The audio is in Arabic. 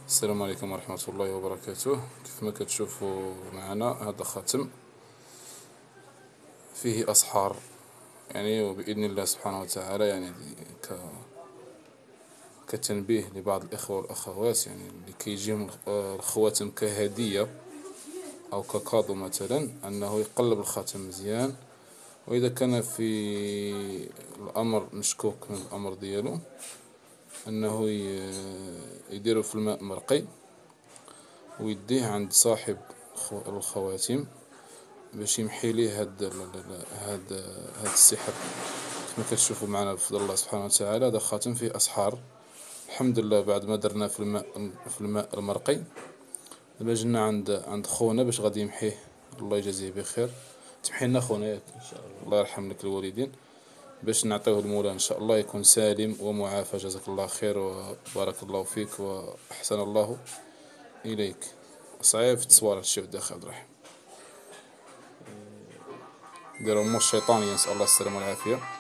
السلام عليكم ورحمة الله وبركاته. كيف ما كتشوفوا معنا هذا خاتم فيه أسحار، يعني وبإذن الله سبحانه وتعالى، يعني كتنبيه لبعض الإخوة والأخوات، يعني اللي كيجيهم الخواتم كهدية أو ككادو مثلا، أنه يقلب الخاتم مزيان، وإذا كان في الأمر مشكوك من الأمر ديالو أنه يديرو في الماء مرقي ويديه عند صاحب الخواتم باش يمحي ليه هاد السحر. كما كتشوفوا معنا بفضل الله سبحانه وتعالى، هذا خاتم فيه أسحار. الحمد لله بعد ما درناه في الماء المرقي، دابا جينا عند خونا باش غادي يمحيه، الله يجازيه بخير. تمحي لنا خونا ياك ان شاء الله، الله يرحم لك الوالدين، باش نعطيوه المولى ان شاء الله يكون سالم ومعافى. جزاك الله خير وبارك الله فيك واحسن الله اليك. صعيب في التصوير هادشي ودي اخي عبد الرحيم، ديروا مو الشيطانية، نسأل الله السلامة والعافية.